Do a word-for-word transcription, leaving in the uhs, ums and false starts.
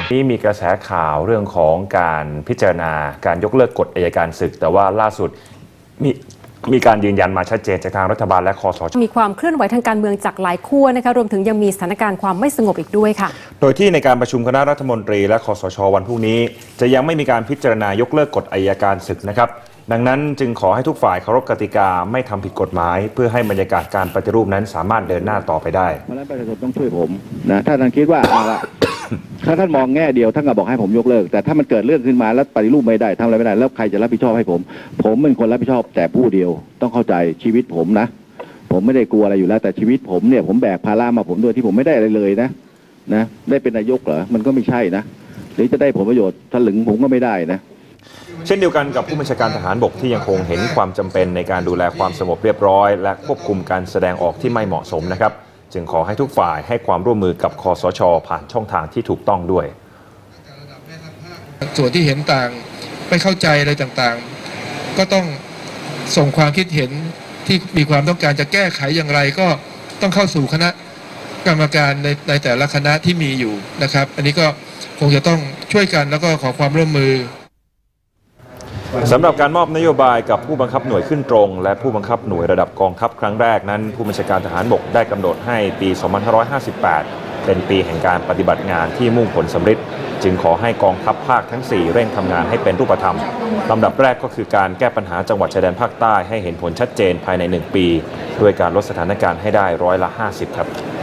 นี่มีกระแสข่าวเรื่องของการพิจารณาการยกเลิกกฎอัยการศึกแต่ว่าล่าสุดมีมีการยืนยันมาชัดเจนจากทางรัฐบาลและคสช. มีความเคลื่อนไหวทางการเมืองจากหลายขั้วนะคะรวมถึงยังมีสถานการณ์ความไม่สงบอีกด้วยค่ะโดยที่ในการประชุมคณะรัฐมนตรีและคสช.วันพรุ่งนี้จะยังไม่มีการพิจารณายกเลิกกฎอัยการศึกนะครับดังนั้นจึงขอให้ทุกฝ่ายเคารพกติกาไม่ทำผิดกฎหมายเพื่อให้บรรยากาศการปฏิรูปนั้นสามารถเดินหน้าต่อไปได้เพราะฉะนั้นประชาชนต้องช่วยผมนะถ้าท่านคิดว่าเอาละถ้าท่านมองแง่เดียวท่านก็บอกให้ผมยกเลิกแต่ถ้ามันเกิดเรื่องขึ้นมาแล้วปฏิรูปไม่ได้ทำอะไรไม่ได้แล้วใครจะรับผิดชอบให้ผมผมเป็นคนรับผิดชอบแต่ผู้เดียวต้องเข้าใจชีวิตผมนะผมไม่ได้กลัวอะไรอยู่แล้วแต่ชีวิตผมเนี่ยผมแบกภาระมาผมด้วยที่ผมไม่ได้อะไรเลยนะนะได้เป็นนายกเหรอมันก็ไม่ใช่นะหรือจะได้ผลประโยชน์ถลึงผมก็ไม่ได้นะเช่นเดียวกันกับผู้บัญชาการทหารบกที่ยังคงเห็นความจำเป็นในการดูแลความสงบเรียบร้อยและควบคุมการแสดงออกที่ไม่เหมาะสมนะครับจึงขอให้ทุกฝ่ายให้ความร่วมมือกับคสช.ผ่านช่องทางที่ถูกต้องด้วยส่วนที่เห็นต่างไม่เข้าใจอะไรต่างๆก็ต้องส่งความคิดเห็นที่มีความต้องการจะแก้ไขอย่างไรก็ต้องเข้าสู่คณะกรรมการในในแต่ละคณะที่มีอยู่นะครับอันนี้ก็คงจะต้องช่วยกันแล้วก็ขอความร่วมมือสำหรับการมอบนโยบายกับผู้บังคับหน่วยขึ้นตรงและผู้บังคับหน่วยระดับกองทัพครั้งแรกนั้นผู้บัญชาการทหารบกได้กำหนดให้ปี สองพันห้าร้อยห้าสิบแปด เป็นปีแห่งการปฏิบัติงานที่มุ่งผลสำเร็จจึงขอให้กองทัพภาคทั้งสี่เร่งทำงานให้เป็นรูปธรรมลำดับแรกก็คือการแก้ปัญหาจังหวัดชายแดนภาคใต้ให้เห็นผลชัดเจนภายในหนึ่งปีด้วยการลดสถานการณ์ให้ได้ร้อยละห้าสิบครับ